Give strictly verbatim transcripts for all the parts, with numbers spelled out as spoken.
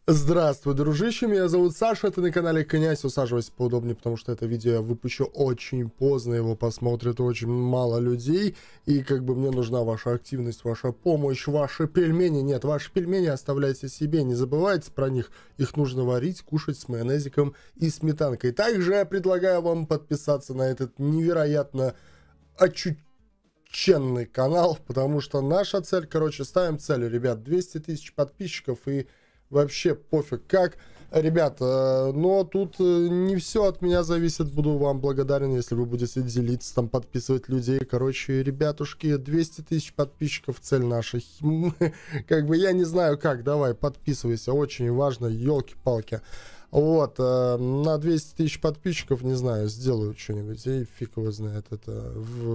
Здравствуй, дружище, меня зовут Саша, ты на канале Князь. Усаживайся поудобнее, потому что это видео я выпущу очень поздно, его посмотрит очень мало людей, и как бы мне нужна ваша активность, ваша помощь, ваши пельмени. Нет, ваши пельмени оставляйте себе, не забывайте про них, их нужно варить, кушать с майонезиком и сметанкой. Также я предлагаю вам подписаться на этот невероятно очученный канал, потому что наша цель, короче, ставим цель, ребят, двести тысяч подписчиков, и вообще пофиг как. Ребята, но тут не все от меня зависит. Буду вам благодарен, если вы будете делиться, там, подписывать людей. Короче, ребятушки, двести тысяч подписчиков, цель наша. Как бы я не знаю как, давай, подписывайся, очень важно, елки-палки. Вот, на двести тысяч подписчиков, не знаю, сделаю что-нибудь, и фиг его знает, это,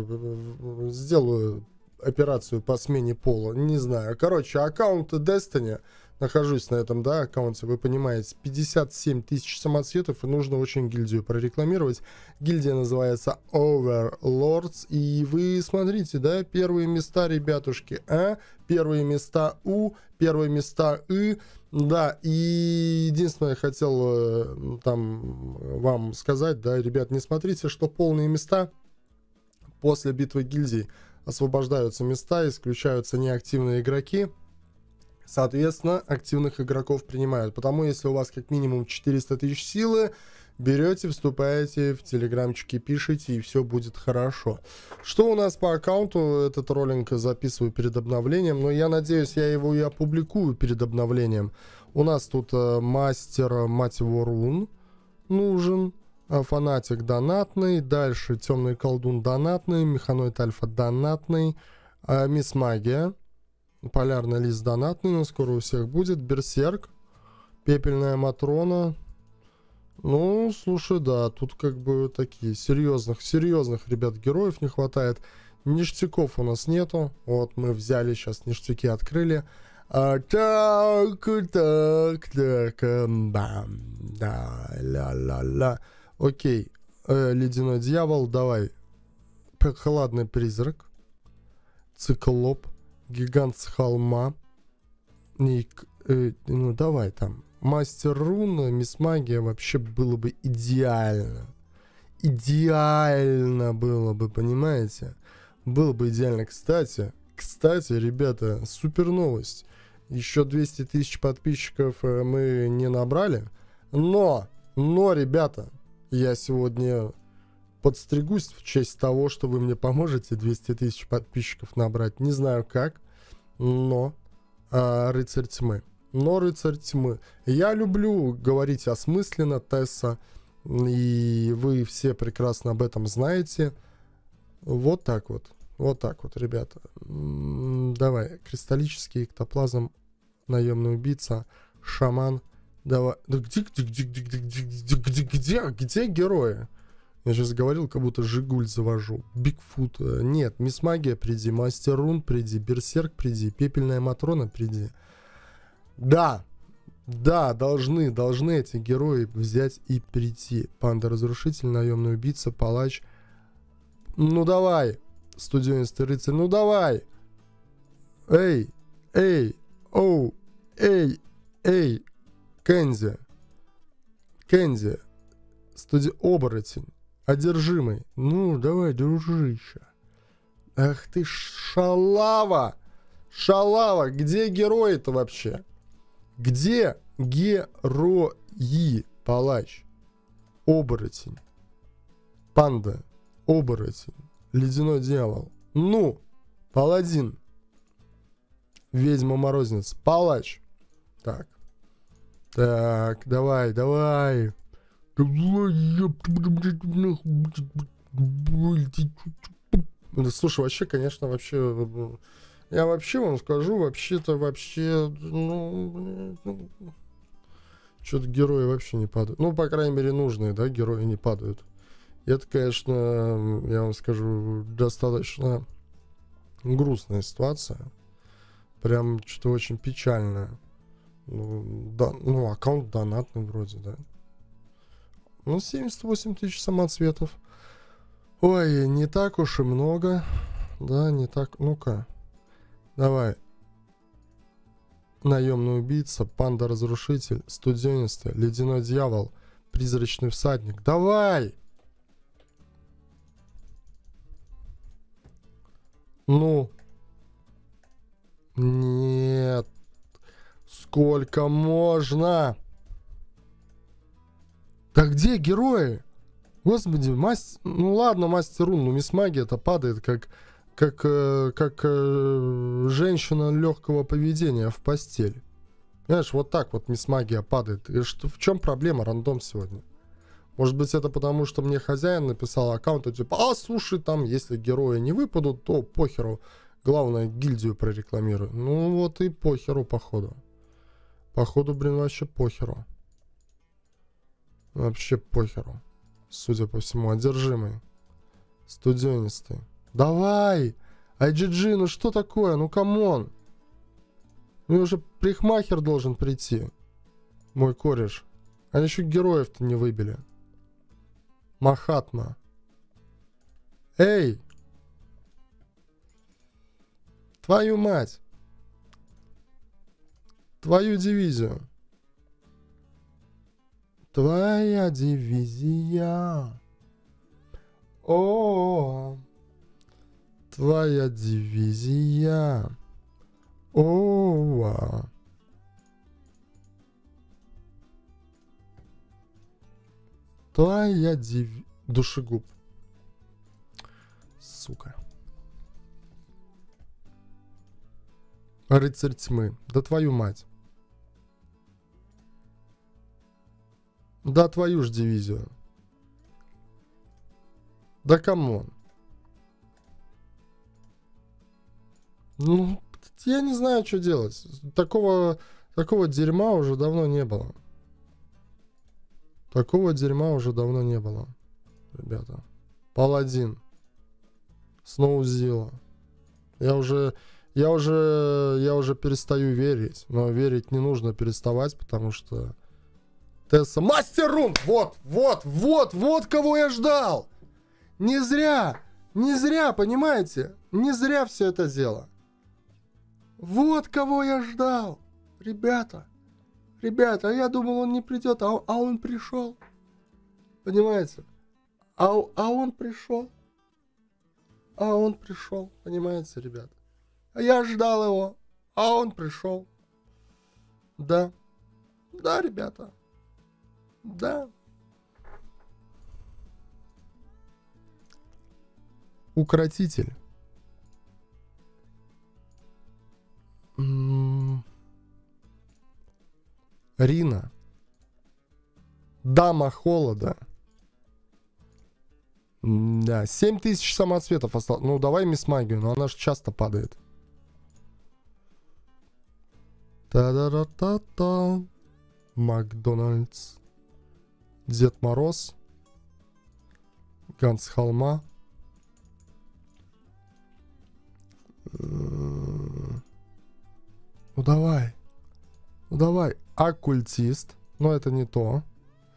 сделаю операцию по смене пола, не знаю. Короче, аккаунт Destiny, нахожусь на этом, да, аккаунте, вы понимаете, пятьдесят семь тысяч самоцветов, и нужно очень гильдию прорекламировать. Гильдия называется Overlords, и вы смотрите, да, первые места, ребятушки, а, первые места У, первые места И, да, и единственное, я хотел там вам сказать, да, ребят, не смотрите, что полные места после битвы гильдий освобождаются места, исключаются неактивные игроки. Соответственно, активных игроков принимают. Потому если у вас как минимум четыреста тысяч силы, берете, вступаете в телеграмчики, пишите, и все будет хорошо. Что у нас по аккаунту? Этот ролик записываю перед обновлением, но я надеюсь, я его и опубликую перед обновлением. У нас тут э, мастер, мать его, рун нужен. Фанатик донатный, дальше темный колдун донатный, механоид альфа донатный, э, мисс магия, полярный лист донатный, но скоро у всех будет, берсерк, пепельная матрона. Ну, слушай, да, тут как бы такие серьезных, серьезных, ребят, героев не хватает. Ништяков у нас нету, вот мы взяли, сейчас ништяки открыли. А, так, так, так, бам, да, ля-ля-ля. Окей, э, ледяной дьявол, давай. Прохладный призрак, циклоп, гигант с холма. И, э, ну давай там. Мастер руна, мисс магия, вообще было бы идеально. Идеально было бы, понимаете? Было бы идеально. Кстати, кстати, ребята, супер новость. Еще двести тысяч подписчиков мы не набрали. Но, но, ребята, я сегодня подстригусь в честь того, что вы мне поможете двести тысяч подписчиков набрать. Не знаю как, но а, рыцарь тьмы. Но рыцарь тьмы. Я люблю говорить осмысленно, Тесса, и вы все прекрасно об этом знаете. Вот так вот. Вот так вот, ребята. Давай. Кристаллический эктоплазм, наемный убийца, шаман. Давай. Да где, где, где, где, где, где, где, где герои? Я сейчас говорил, как будто Жигуль завожу. Бигфут. Нет, мисс магия приди, мастер рун приди, берсерк приди, пепельная матрона приди. Да, да, должны, должны эти герои взять и прийти. Панда-разрушитель, наемный убийца, палач. Ну давай, студенистый рыцарь, ну давай. Эй, эй, оу, эй, эй, Кензи, Кензи, студи... оборотень, одержимый. Ну давай, дружище. Ах ты шалава, шалава, где герои-то вообще? Где герои? Палач, оборотень, панда, оборотень, ледяной дьявол. Ну, паладин, ведьма-морозница, палач. Так, так, давай, давай. Слушай, вообще, конечно, вообще... Я вообще вам скажу, вообще-то, вообще, ну, ну что-то герои вообще не падают. Ну, по крайней мере, нужные, да, герои не падают. И это, конечно, я вам скажу, достаточно грустная ситуация. Прям что-то очень печальное. Ну, да, ну, аккаунт донатный вроде, да. Ну, семьдесят восемь тысяч самоцветов. Ой, не так уж и много. Да, не так, ну-ка. Давай. Наемный убийца, панда-разрушитель, студенистый, ледяной дьявол, призрачный всадник. Давай! Ну. Нет. Сколько можно? Да где герои? Господи, мастер... Ну ладно, мастер рун, ну мисс Магия-то падает как... Как, э, как э, женщина легкого поведения в постель. Понимаешь, вот так вот мисс Магия падает. И что, в чем проблема, рандом сегодня? Может быть, это потому, что мне хозяин написал аккаунт, и типа, а, слушай, там, если герои не выпадут, то похеру. Главное, гильдию прорекламирую. Ну вот и похеру, походу. Походу, блин, вообще похеру. Вообще похеру. Судя по всему, одержимый. Студенистый. Давай! ай джи джи, ну что такое? Ну камон! Мне уже парикмахер должен прийти. Мой кореш. Они еще героев-то не выбили. Махатма. Эй! Твою мать! Твою дивизию. Твоя дивизия. О, твоя дивизия. О, твоя дивизия. Душегуб. Сука. Рыцарь тьмы. Да твою мать. Да твою ж дивизию. Да камон. Ну, я не знаю, что делать. Такого, такого дерьма уже давно не было. Такого дерьма уже давно не было. Ребята. Паладин. Сноузила. Я уже... Я уже... Я уже перестаю верить. Но верить не нужно переставать, потому что... Тесса... Мастер рун! Вот! Вот! Вот! Вот кого я ждал! Не зря! Не зря, понимаете? Не зря все это дело. Вот кого я ждал. Ребята. Ребята, я думал, он не придет, а он, а он пришел. Понимаете? А, а он пришел. А он пришел. Понимаете, ребята? А я ждал его. А он пришел. Да. Да, ребята. Да. Укротитель. М-м- Рина. Дама холода. Да, семь тысяч самоцветов осталось. Ну, давай мисс Магию, но она же часто падает. Та-да-да-та-та. Макдональдс. Дед Мороз. Ганс Холма. Ну давай. Ну давай. Оккультист. Но это не то.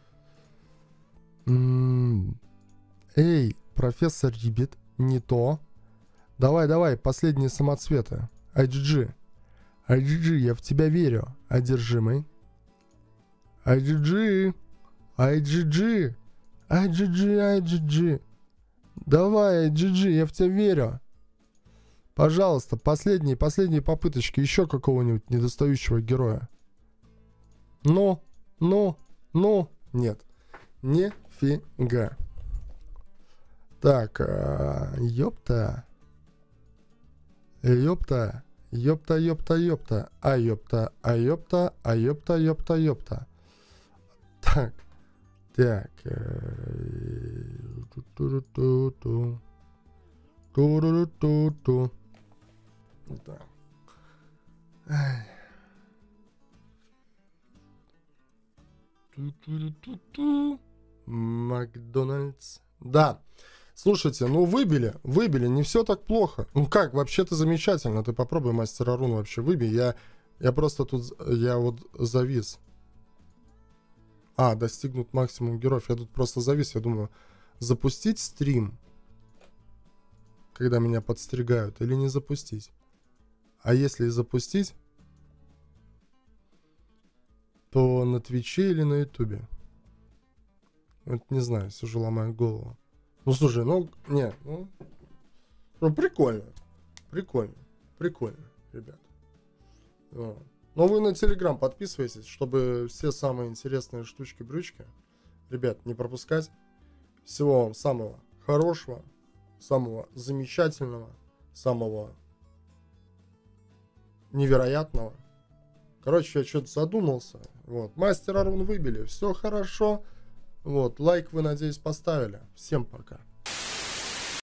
М-м-м. Эй, профессор Риббит. Не то. Давай, давай, последние самоцветы. ай джи джи. ай джи джи, я в тебя верю. Одержимый. ай джи джи. ай джи джи. ай джи джи, ай джи джи. Давай, ай джи джи, я в тебя верю. Пожалуйста, последние, последние попыточки еще какого-нибудь недостающего героя. Ну, ну, ну, нет. Нифига. Так, а, ёпта. Ёпта. Ёпта, ёпта, ёпта. А ёпта, а ёпта, а ёпта, ёпта, ёпта. Так. Так. Ту-ту-ту-ту. Ту-ру-ту-ту. Да. Ту-ту-ту-ту. Макдональдс. Да. Слушайте, ну выбили, выбили, не все так плохо. Ну как, вообще-то замечательно. Ты попробуй мастера рун вообще выбей. Я, я просто тут, я вот завис. А, достигнут максимум героев. Я тут просто завис. Я думаю, запустить стрим, когда меня подстригают, или не запустить. А если запустить, что на Твиче или на Ютубе? Вот не знаю, сижу, ломаю голову. Ну, слушай, ну, не, ну, ну прикольно. Прикольно. Прикольно, ребят. Вот. Но вы на Телеграм подписывайтесь, чтобы все самые интересные штучки-брючки, ребят, не пропускать. Всего вам самого хорошего, самого замечательного, самого невероятного. Короче, я что-то задумался. Вот. Мастер Арун выбили. Все хорошо. Вот. Лайк вы, надеюсь, поставили. Всем пока.